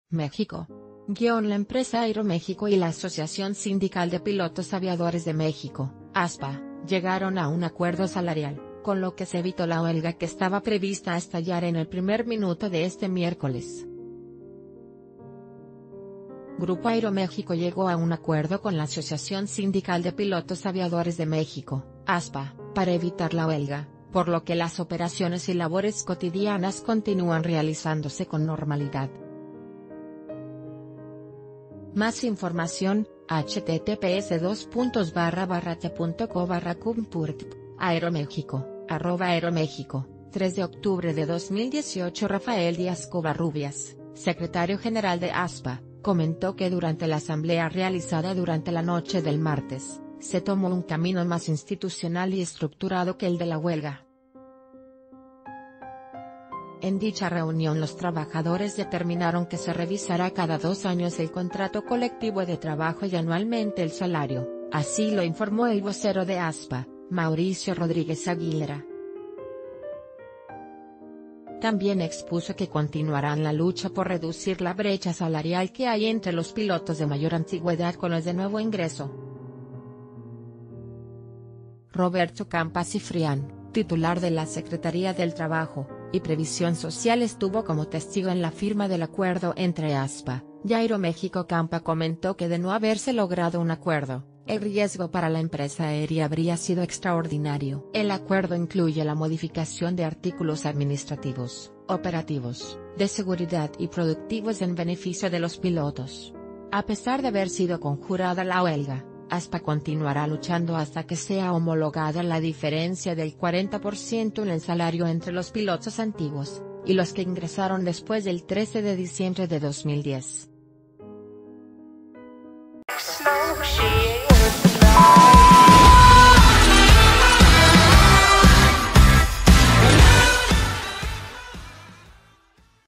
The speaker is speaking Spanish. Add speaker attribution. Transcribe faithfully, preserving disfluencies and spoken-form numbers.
Speaker 1: México. Guión La empresa Aeroméxico y la Asociación Sindical de Pilotos Aviadores de México, ASPA, llegaron a un acuerdo salarial, con lo que se evitó la huelga que estaba prevista a estallar en el primer minuto de este miércoles. Grupo Aeroméxico llegó a un acuerdo con la Asociación Sindical de Pilotos Aviadores de México, ASPA, para evitar la huelga, por lo que las operaciones y labores cotidianas continúan realizándose con normalidad. Más información, https dos puntos barra barra t punto co barra cumpurt, Aeroméxico, arroba Aeroméxico, tres de octubre de dos mil dieciocho. Rafael Díaz Covarrubias, secretario general de ASPA, comentó que durante la asamblea realizada durante la noche del martes, se tomó un camino más institucional y estructurado que el de la huelga. En dicha reunión los trabajadores determinaron que se revisará cada dos años el contrato colectivo de trabajo y anualmente el salario, así lo informó el vocero de ASPA, Mauricio Rodríguez Aguilera. También expuso que continuarán la lucha por reducir la brecha salarial que hay entre los pilotos de mayor antigüedad con los de nuevo ingreso. Roberto Campa Cifrián, titular de la Secretaría del Trabajo y Previsión Social, estuvo como testigo en la firma del acuerdo entre ASPA y Aeroméxico. Campa comentó que de no haberse logrado un acuerdo, el riesgo para la empresa aérea habría sido extraordinario. El acuerdo incluye la modificación de artículos administrativos, operativos, de seguridad y productivos en beneficio de los pilotos. A pesar de haber sido conjurada la huelga, ASPA continuará luchando hasta que sea homologada la diferencia del cuarenta por ciento en el salario entre los pilotos antiguos y los que ingresaron después del trece de diciembre de dos mil diez.